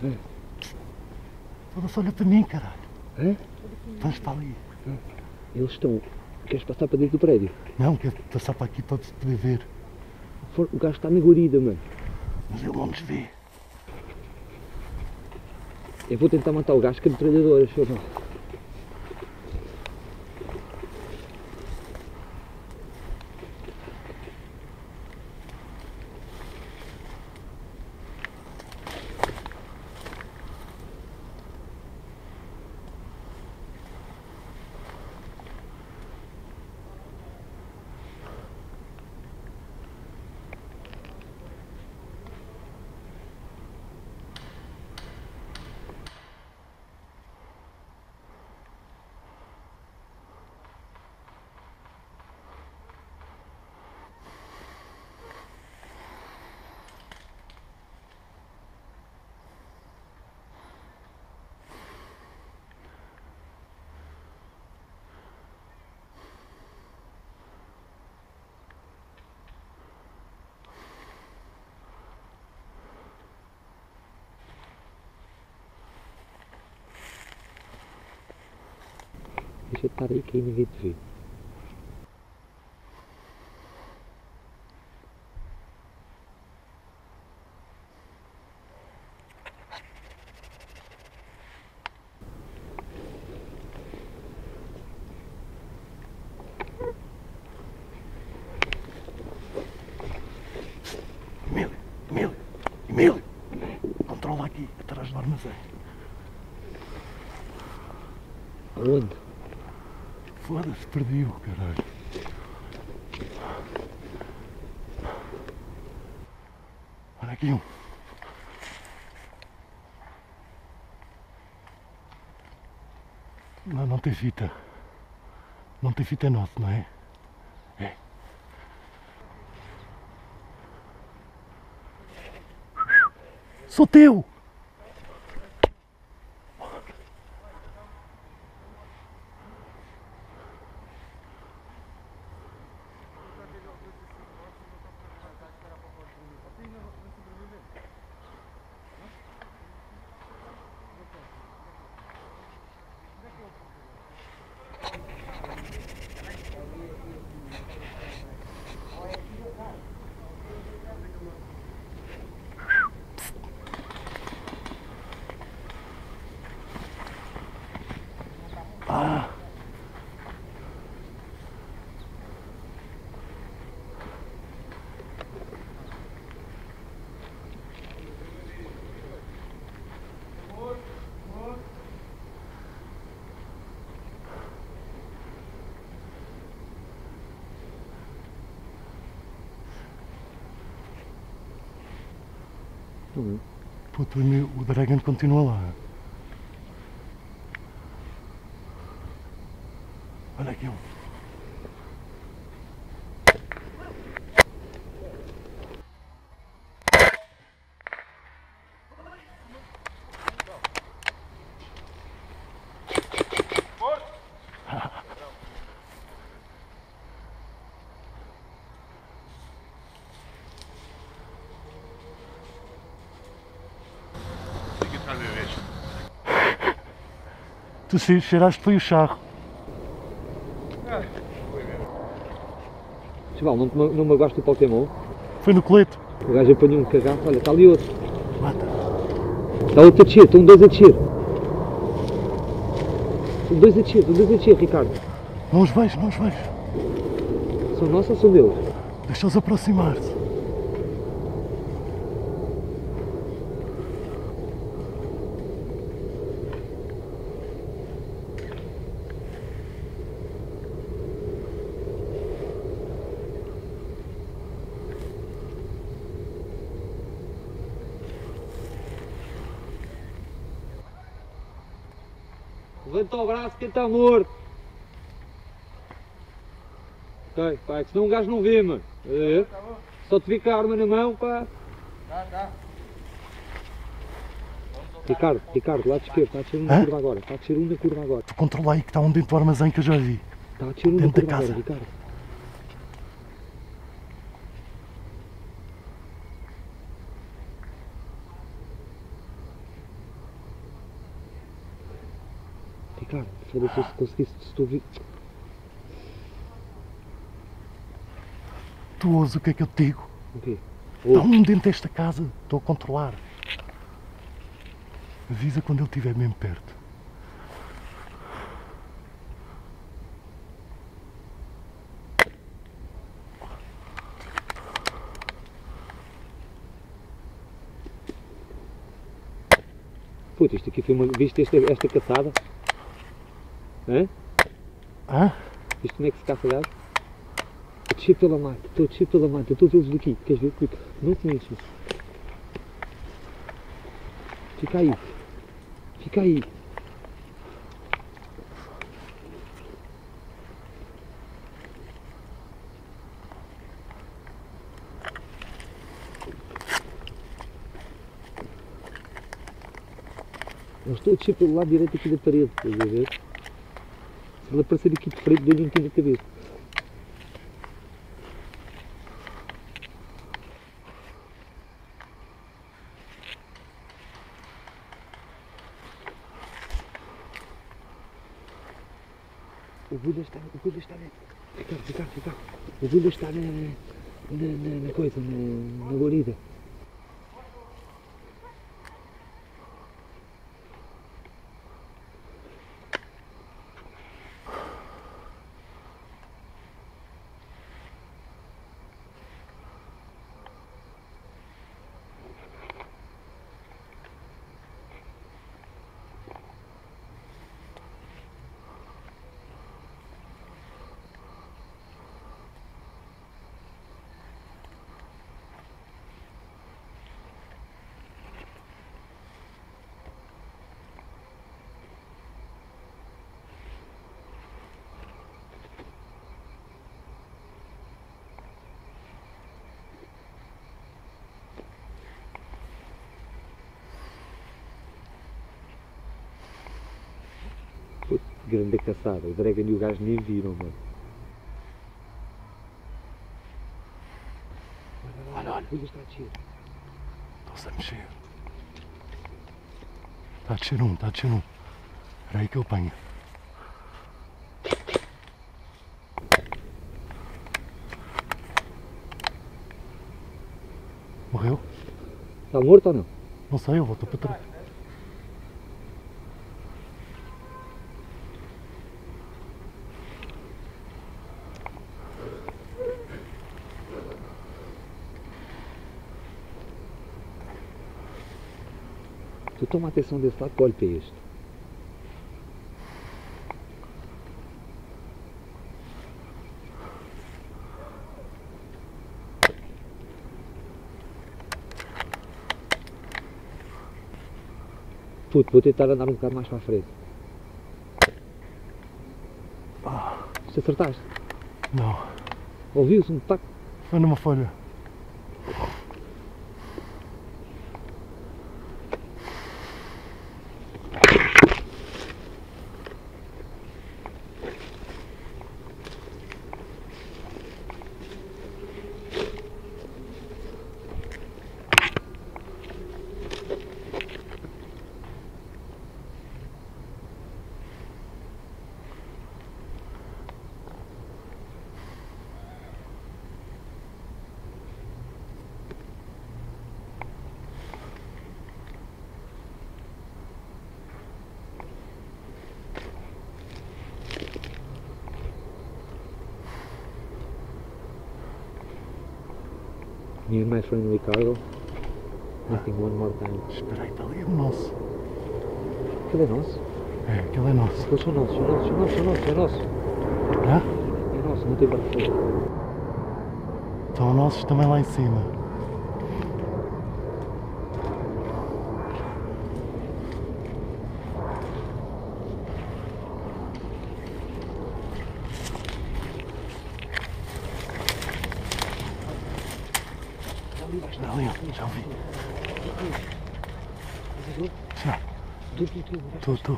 Foda-se, olha para mim, caralho. Hã? Vamos para ali. Eles estão... Queres passar para dentro do prédio? Não, quero passar para aqui para poder ver. O gajo está na guarida, mano. Mas ele não nos vê. Eu vou tentar matar o gajo com a metralhadora, senhor. Deixa de estar aí que aí ninguém te vê. Emílio! Controla aqui, atrás do armazém. Aonde? Foda-se, perdi-o, caralho. Olha aqui um. Não tem fita. Não tem fita, é nosso, não é? É. Sou teu! Ah! Puto, o Dragon continua lá. Olha aqui um. Tu cheiraste foi o charro. Chaval, não me gosto do Pokémon? Foi no colete. O gajo apanhou um cagaço, olha, está ali outro. Mata. Está outro a descer, estão dois a descer. Estão dois a descer, Ricardo. Não os vejo. São nossos ou são deles? Deixa-os aproximar-se. Levanta o braço quem está morto. Ok, pá, que senão um gajo não vê, mano. É. Só te vi com a arma na mão, pá. Tá. Ricardo, lado esquerdo, está a descer um na curva agora. Está a descer um na curva agora. Tu controla aí que está um dentro do armazém que eu já vi. Está a descer um na Dentro da curva casa. agora, Ricardo. Ricardo, foda-se, se conseguisse, se tu ouvir. Tu ouves o que é que eu te digo? O quê? Está um dentro desta casa, estou a controlar. Avisa quando ele estiver mesmo perto. Puta, isto aqui foi uma. Viste esta caçada? Hã? Hã? Viste como é que se caça gajo? Estou a descer pela mata, estou a descer pela mata, estou a vê-los daqui. Queres ver? Não te mexas. Fica aí. Fica aí. Eu estou a descer pelo lado direito aqui da parede, estás a ver? Se ele aparecer aqui de frente, dou-lhe um tiro na cabeça. O Buda está na... Ricardo. O Buda está na coisa, na guarida. Grande caçada, o Dragon e o gajo nem viram, mano. Olha. O está a descer. Estão-se a mexer. Está a descer um. Espera aí que eu apanho. Morreu? Está morto ou não? Não sei, eu volto para trás. Tu toma atenção desse lado que olho para este. Puto, vou tentar andar um bocado mais para a frente. Se acertaste? Não, Ouviu-se um taco? foi numa folha. Me and my friend Ricardo, nothing one more time. Espera aí, está ali o nosso. Aquele é nosso? É, aquele é nosso. Eles são nossos, é nosso. Hã? É nosso, não tem barco. Estão nossos também lá em cima. Ali, já vi. Já. Estou.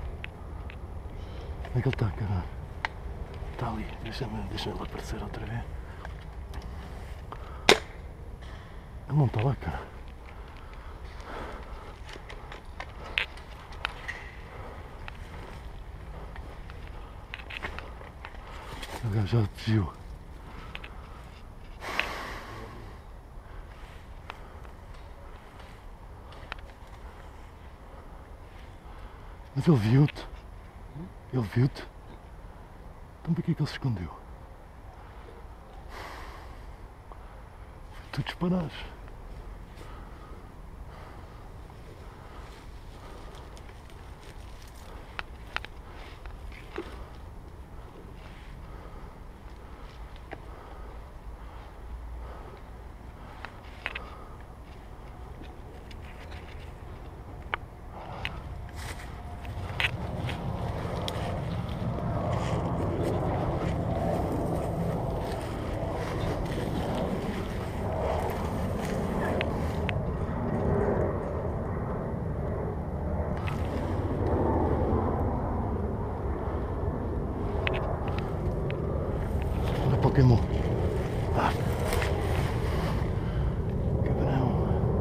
Onde é que ele está, caralho? Está ali. Deixa-me ele aparecer outra vez. Ele não está lá, cara. O gajo já desviou. Mas ele viu-te. Ele viu-te. Então para que é que ele se escondeu? Tu disparares. Pokémon. Ah. Cabrão.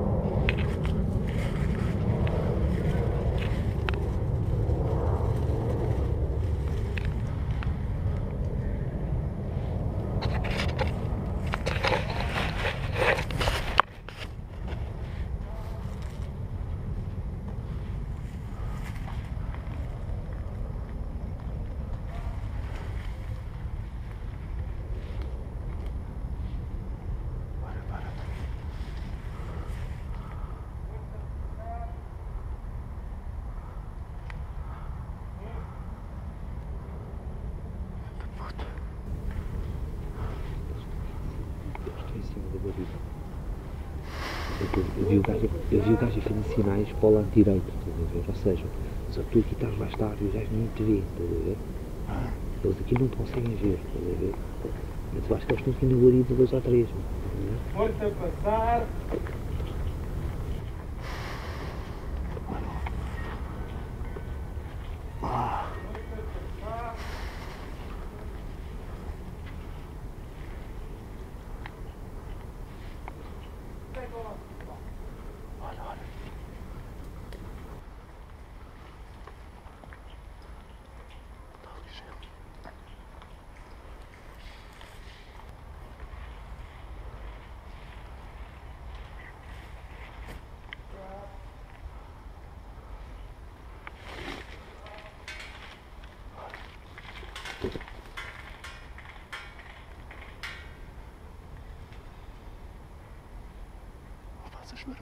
Eu vi o gajo a fazer sinais para o lado direito, estás a ver? Ou seja, só que tu aqui estás mais tarde e o gajo nem te vê, estás a ver? Eles aqui não te conseguem ver, estás a ver? Mas eu acho que eles estão aqui no guarida 2 ou 3. Força passar! Faças barulho.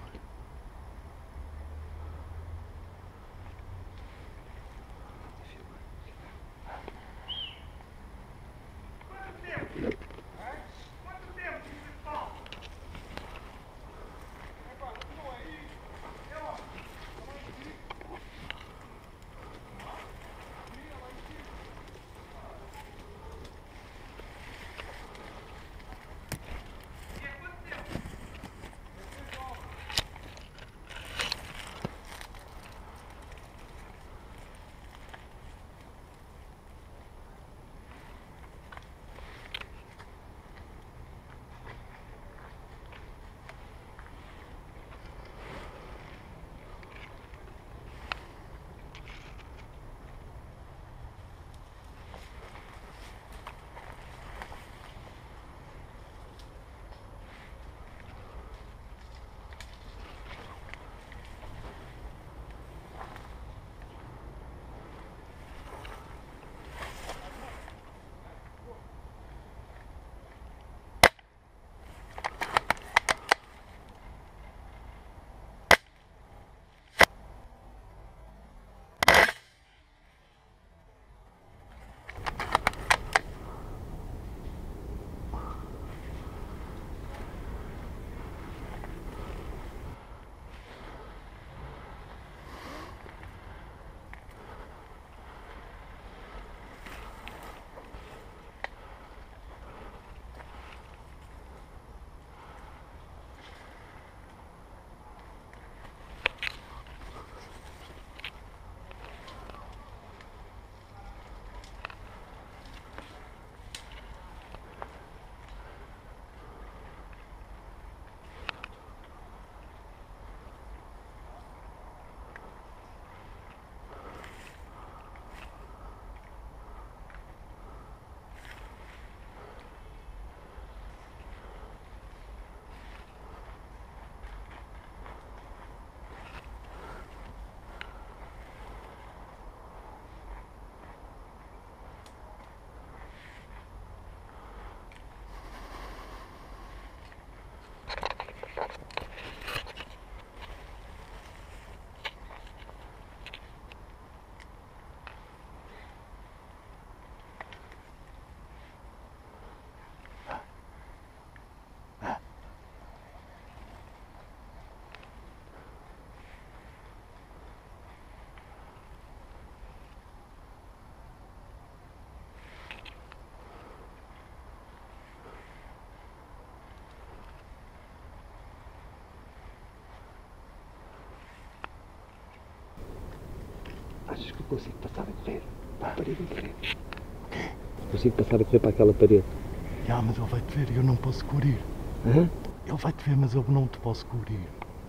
achas que eu consigo passar a correr para a parede em frente? Consigo passar a correr para aquela parede. Mas ele vai-te ver e eu não posso cobrir. Hã? Ele vai-te ver, mas eu não te posso cobrir.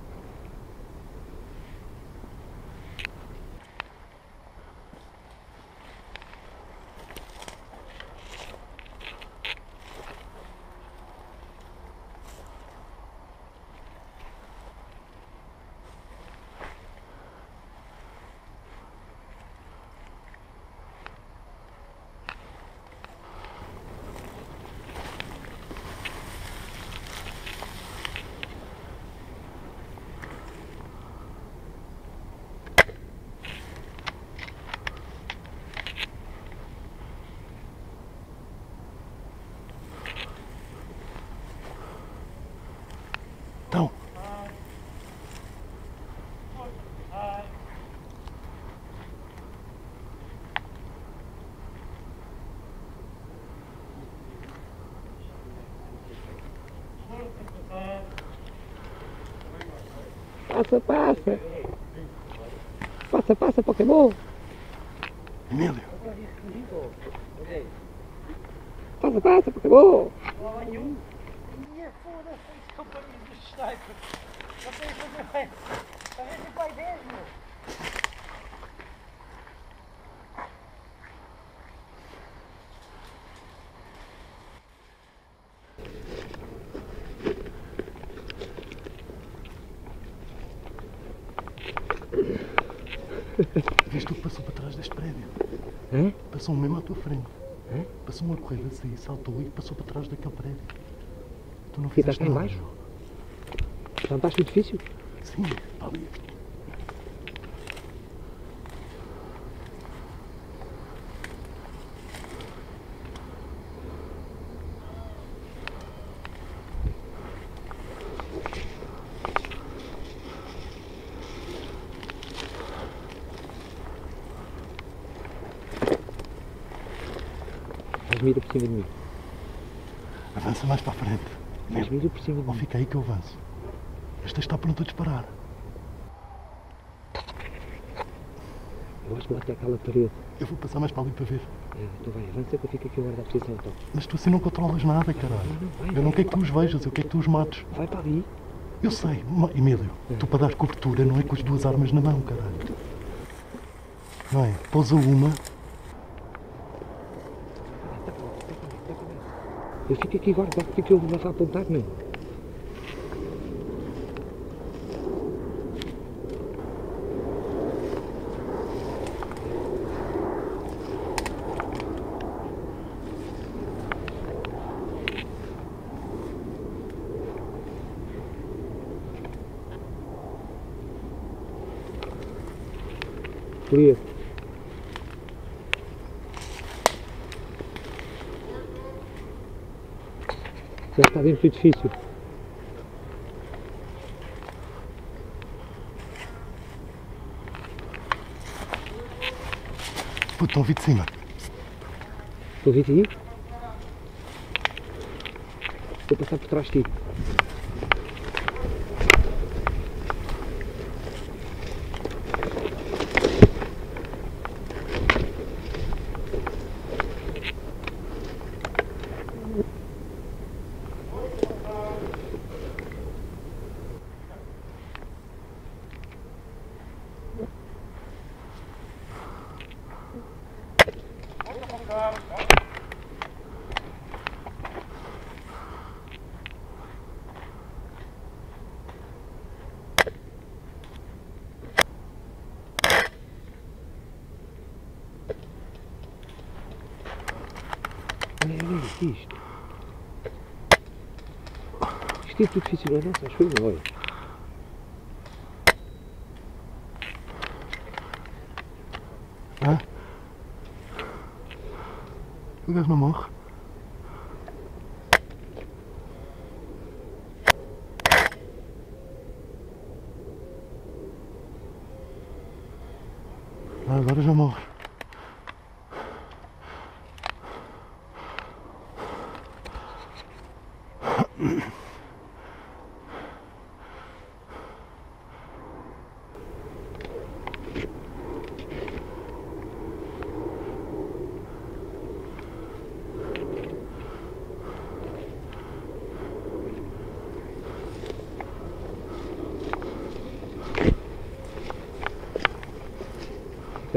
Então, Passa, passa! Passa, passa, Pokémon! Emílio, Passa, passa, Pokémon! Foda-se, esse companheiro dos sniper. Não tem que fazer bem. Está a ver se vai 10, meu. viste o que passou para trás deste prédio? Hã? Passou mesmo à tua frente. Hã? Passou uma corrida assim, saltou e passou para trás daquele prédio. Tu não Ficaste fizeste lá nada. embaixo? Já estás no edifício? Sim, está ali. Mas mira por cima de mim. Avança mais para a frente. Mas mira por cima de Ou mim. fica aí que eu avanço. Este está pronto a disparar. Eu acho que lá tem aquela parede. Eu vou passar mais para ali para ver. Então vai, avança que eu fico aqui a guardar a posição então. Mas tu assim não controlas nada, caralho. Eu não quero que tu os vejas, eu quero que tu os mates. Vai para ali. Eu sei, Emílio, tu para dar cobertura não é com as duas armas na mão, caralho. Não é? Pousa uma. Eu fico aqui agora, fico eu a apontar, não. Clear. Já está dentro do edifício. Puto, estão a vir de cima. Estou a vir aí? Vou passar por trás de ti. Olha isto. Isto é tudo difícil, não é nossa? Acho que foi olha. Hã? O gajo não morre. Agora já morre.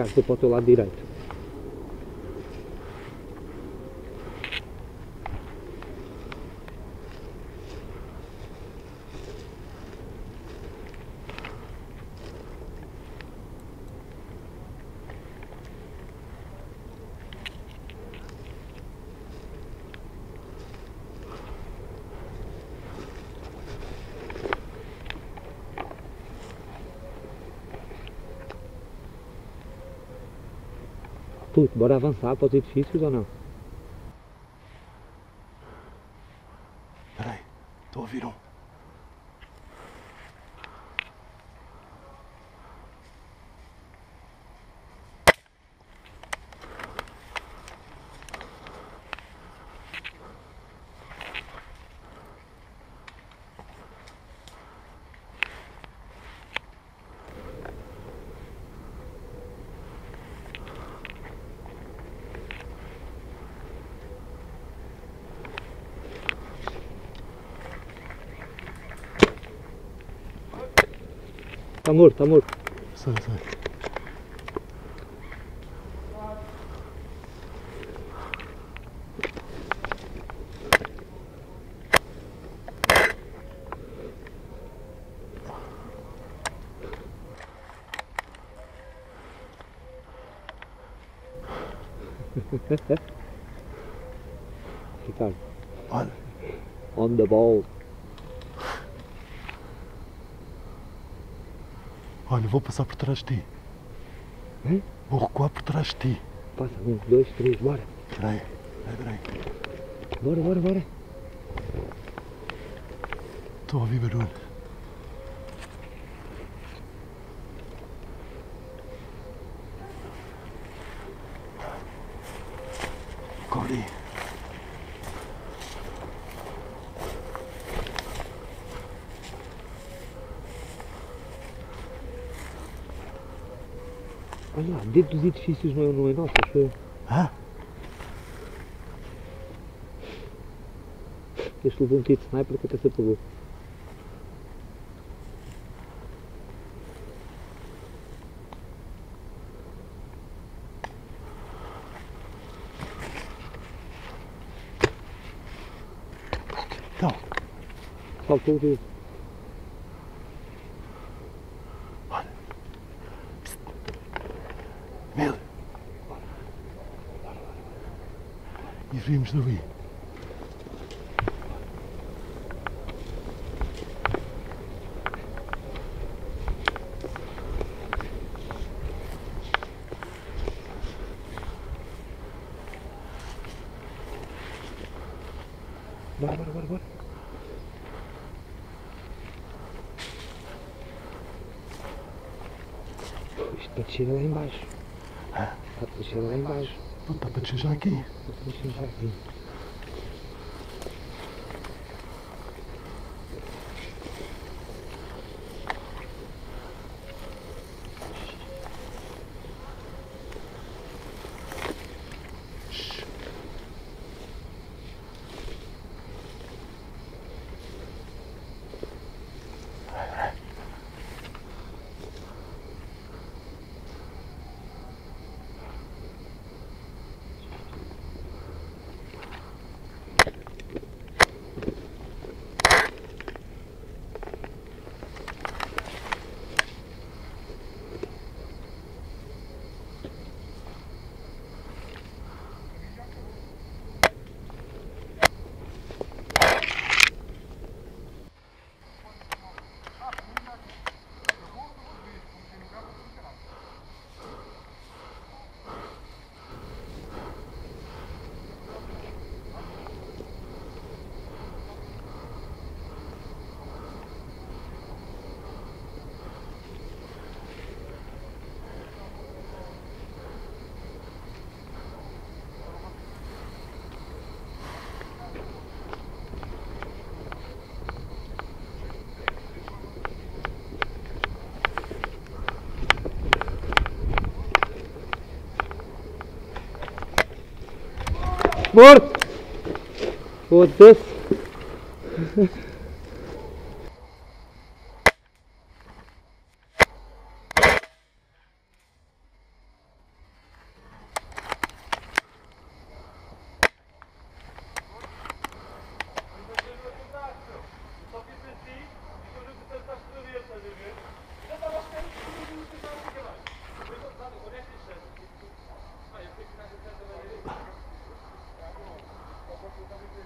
Ricardo, estou para o teu lado direito. Puto, bora avançar para os edifícios ou não? Espera aí, estou a ouvir um. Está morto, está morto. Sei. Ricardo, Olha, on the ball. olha, vou passar por trás de ti. Hã? Vou recuar por trás de ti. Passa, 1, 2, 3, bora. Espera aí. Bora. Estou a ouvir barulho. Corre aí. Olha lá, dentro dos edifícios não é nosso, acho eu. Hã? Este levou um tiro de sniper que até se apagou. Então, Saltou o dedo. olha. Mil. E vimos dali. Bora. Isto para descer lá em baixo. Está para descer lá em baixo. Não está para descer já aqui. Está para descer já aqui. Morto! Foda-se!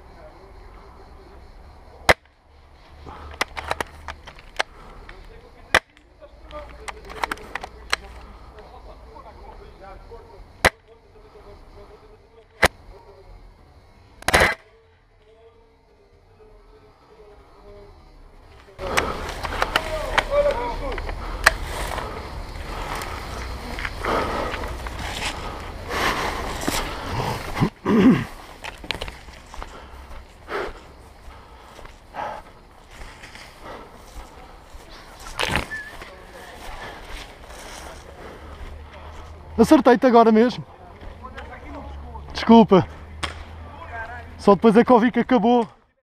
Acertei-te agora mesmo. Desculpa. Só depois é que ouvi que acabou.